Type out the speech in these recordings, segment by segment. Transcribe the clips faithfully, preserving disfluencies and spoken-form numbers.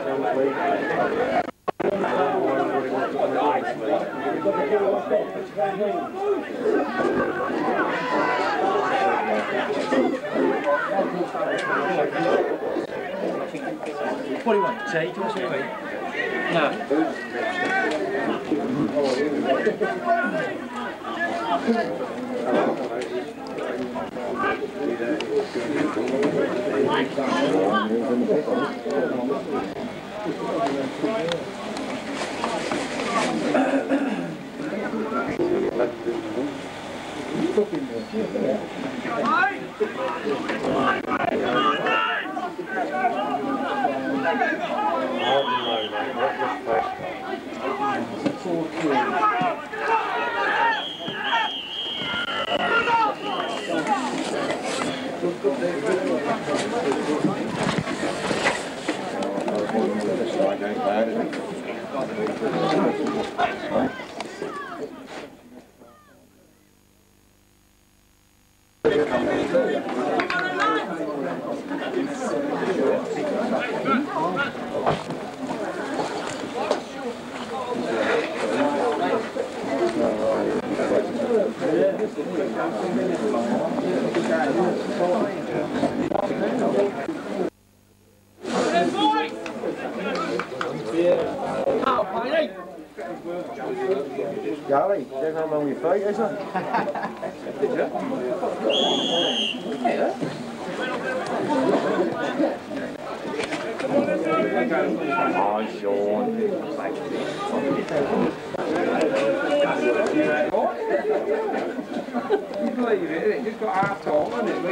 What do you want? Tea? Do you want some tea? No. Gary, zeg nou maar wie feik is er? Oh, Sean. You believe it, it just got half tall, hasn't it?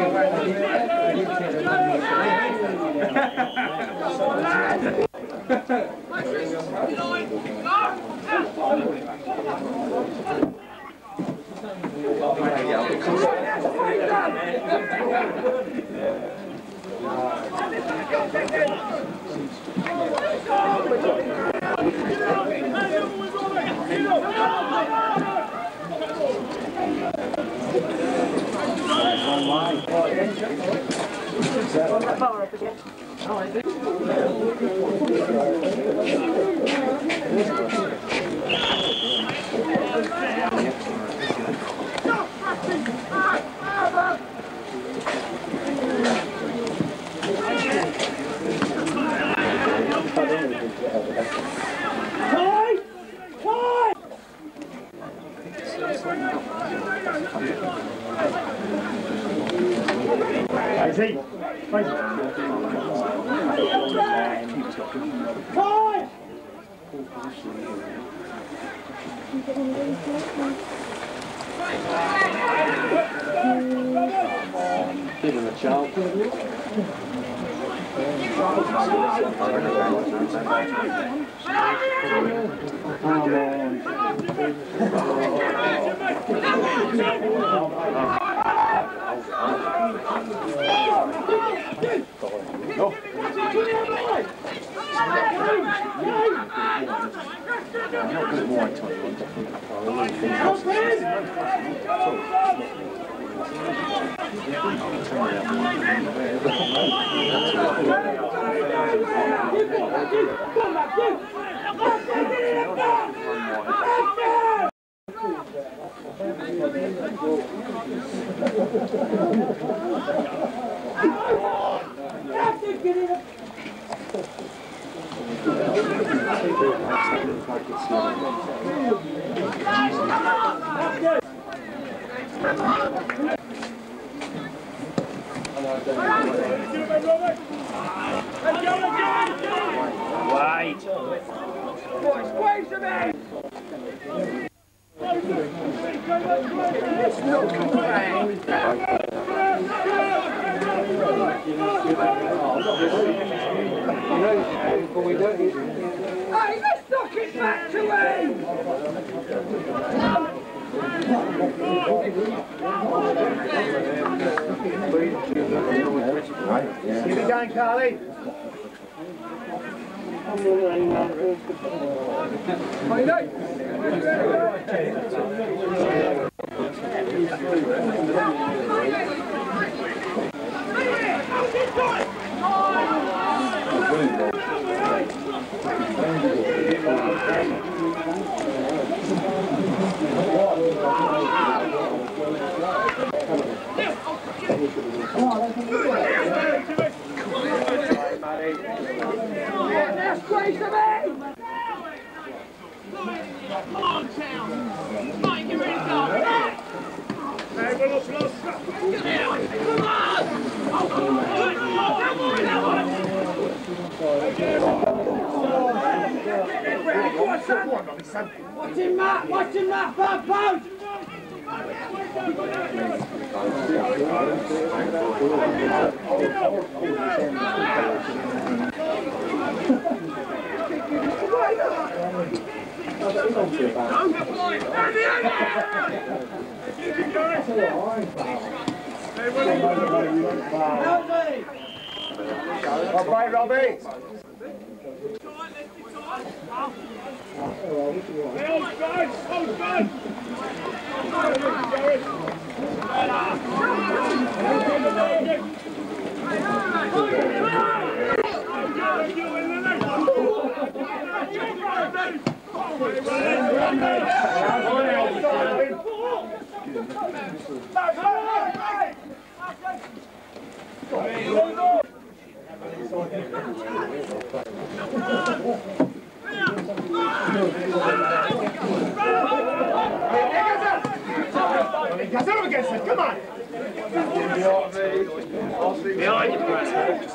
Give him a child. No. Wait. Boys, squeeze them in. Hey, let's knock it back to him! Keep it going, Carly. Now squeeze them in! Come on, Town! Mike, get ready to go! Hey, we're not lost! Come on! Watch him, Matt! Watch him, Matt! Bad boat! All right, Robbie. Get up against it, come on! Behind you, Brad.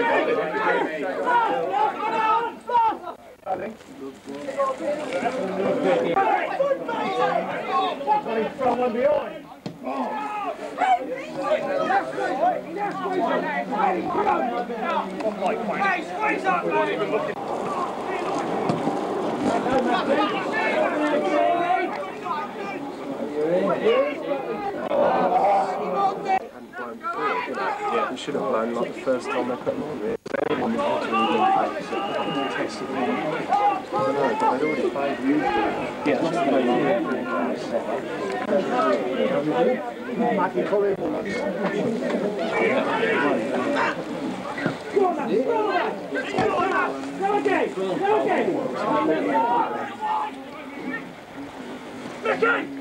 From one behind. Hey, squeeze up, mate! Yeah, we should have blown like the first time they put them on it. Anyone who's got to really test it. I don't know, but they'd already played you. Yeah, that's just Mickey!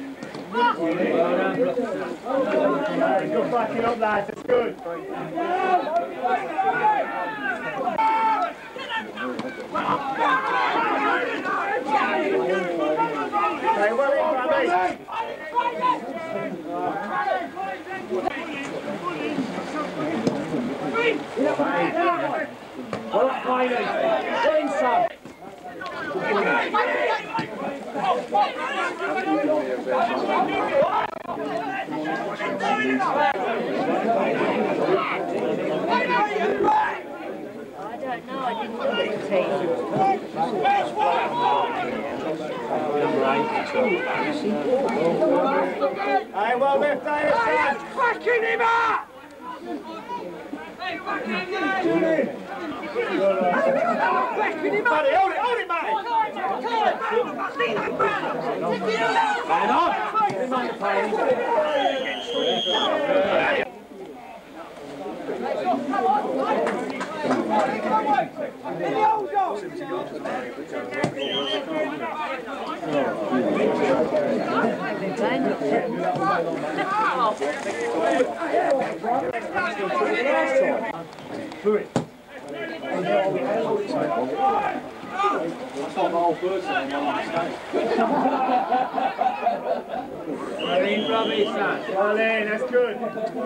Good backing up, lads, it's good. Hey, well in, Bradley. Well up, Wiley. Get in, son. I don't know, I didn't look at the team. Hey, well lift, hey, Hey, it's cracking him up! Cracking him up! Buddy, hold it, hold it, buddy! Man on! Well in, Robbie, son. Well in, that's good.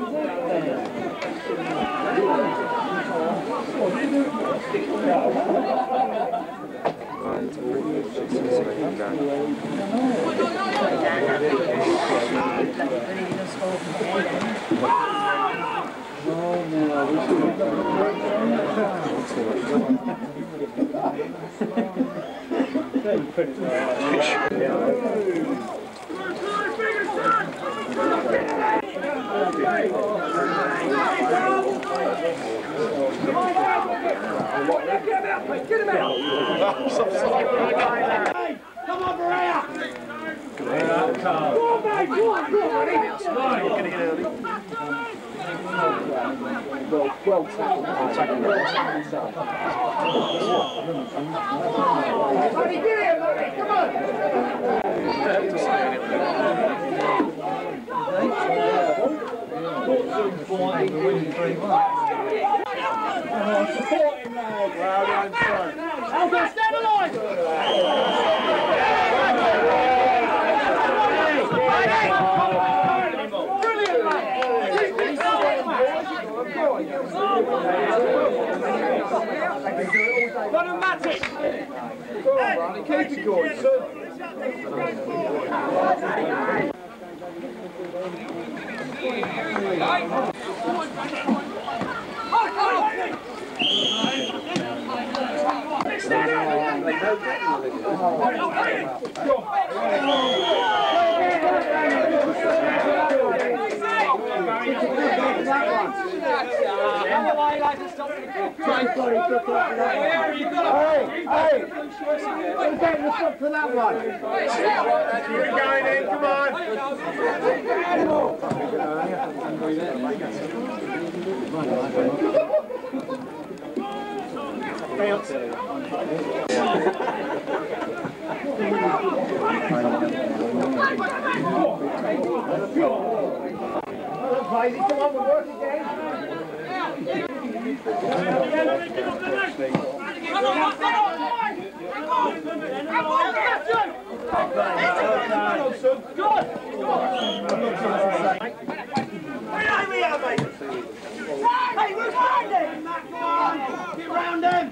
Get him out! Hey, come on, Maria! Go on, mate! Go on, go on, buddy! well, well tackled. Buddy, get here, buddy! Come on! soon fighting the winning three one. Support him, lad. Well done, son. Aldo, stand alive. Brilliant, mate. Run and match it. Go on, Ronnie. Keep it going, son. Hey, hey! We're getting the stop for that one. We're going in, come on. Crazy, come on, we'll work again. Hey, we're round him! Get round him!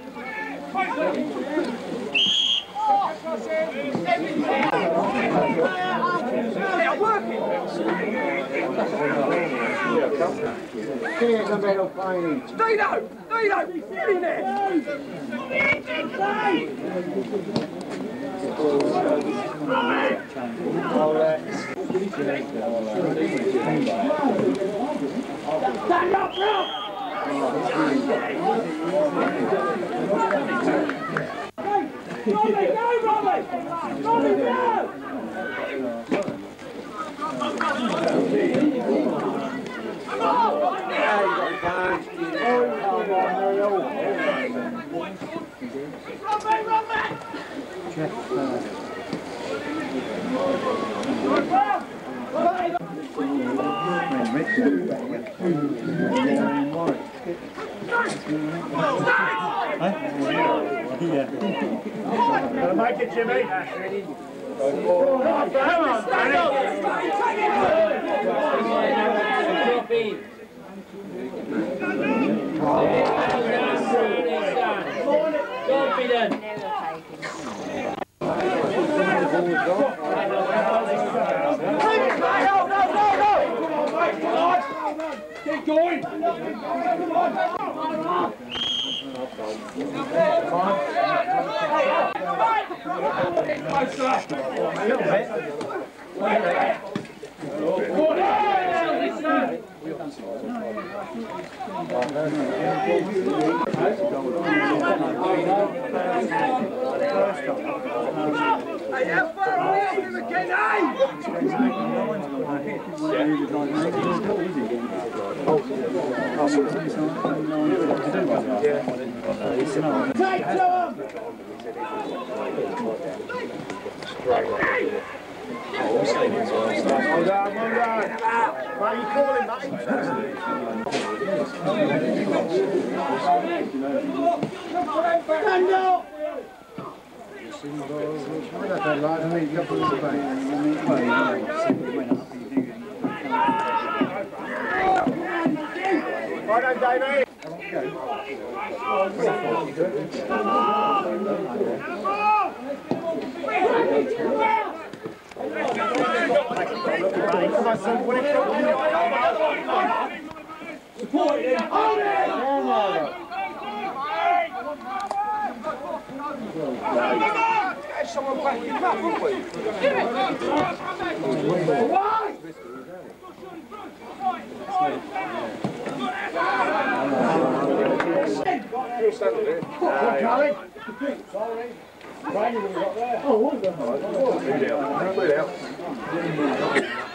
They're working! Here's a medal finally. Dino! Dino! Get in there! Stand up, Rob! Robbie, go, Robbie! Robbie, go! Gonna make it, Jimmy. Come on, Danny. Drop in. Confident. Keep going! Take to him! Well done, well done. Why are you calling, mate? Stand up! Well done, Davey. Come on, son. What support him. Hold it! Get someone back him up, won't we? Why? You're standing there. Charlie. Sorry. Oh, what was that? Oh, two down. Two down.